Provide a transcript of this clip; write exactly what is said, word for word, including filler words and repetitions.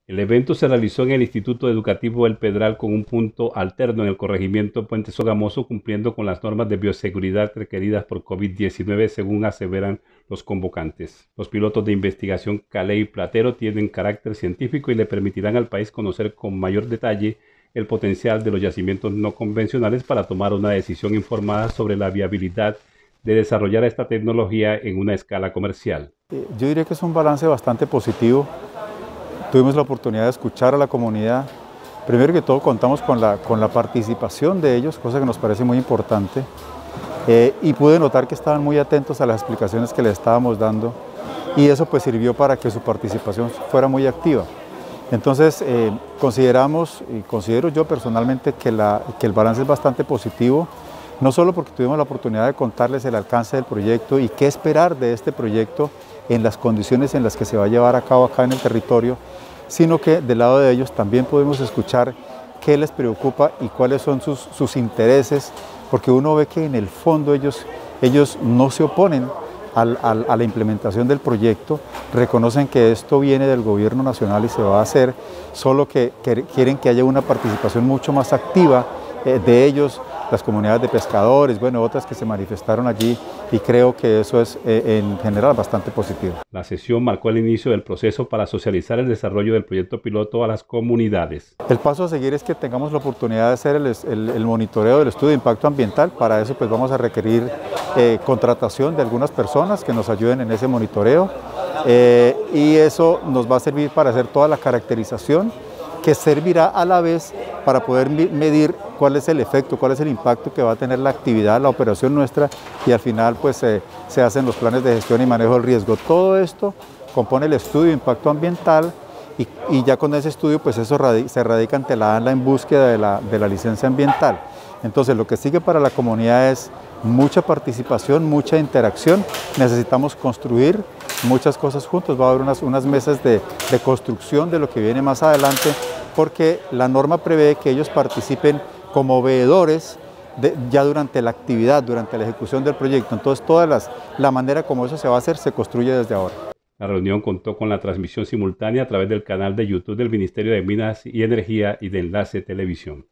El evento se realizó en el Instituto Educativo El Pedral con un punto alterno en el corregimiento Puente Sogamoso, cumpliendo con las normas de bioseguridad requeridas por COVID diecinueve, según aseveran los convocantes. Los pilotos de investigación Calé y Platero tienen carácter científico y le permitirán al país conocer con mayor detalle el potencial de los yacimientos no convencionales para tomar una decisión informada sobre la viabilidad de desarrollar esta tecnología en una escala comercial. Yo diría que es un balance bastante positivo. Tuvimos la oportunidad de escuchar a la comunidad. Primero que todo contamos con la, con la participación de ellos, cosa que nos parece muy importante. Eh, y pude notar que estaban muy atentos a las explicaciones que les estábamos dando y eso pues sirvió para que su participación fuera muy activa. Entonces eh, consideramos, y considero yo personalmente que, la, que el balance es bastante positivo, no solo porque tuvimos la oportunidad de contarles el alcance del proyecto y qué esperar de este proyecto en las condiciones en las que se va a llevar a cabo acá en el territorio, sino que del lado de ellos también podemos escuchar qué les preocupa y cuáles son sus, sus intereses, porque uno ve que en el fondo ellos, ellos no se oponen al, al, a la implementación del proyecto, reconocen que esto viene del gobierno nacional y se va a hacer, solo que, que quieren que haya una participación mucho más activa eh, de ellos, las comunidades de pescadores, bueno, otras que se manifestaron allí, y creo que eso es eh, en general bastante positivo. La sesión marcó el inicio del proceso para socializar el desarrollo del proyecto piloto a las comunidades. El paso a seguir es que tengamos la oportunidad de hacer el, el, el monitoreo del estudio de impacto ambiental. Para eso pues vamos a requerir eh, contratación de algunas personas que nos ayuden en ese monitoreo eh, y eso nos va a servir para hacer toda la caracterización, que servirá a la vez para poder medir cuál es el efecto, cuál es el impacto que va a tener la actividad, la operación nuestra, y al final pues eh, se hacen los planes de gestión y manejo del riesgo. Todo esto compone el estudio de impacto ambiental y, y ya con ese estudio pues eso radica, se radica ante la ANLA en búsqueda de la, de la licencia ambiental. Entonces lo que sigue para la comunidad es mucha participación, mucha interacción. Necesitamos construir muchas cosas juntos, va a haber unas, unas mesas de, de construcción de lo que viene más adelante, porque la norma prevé que ellos participen como veedores de, ya durante la actividad, durante la ejecución del proyecto. Entonces toda las, la manera como eso se va a hacer se construye desde ahora. La reunión contó con la transmisión simultánea a través del canal de YouTube del Ministerio de Minas y Energía y de Enlace Televisión.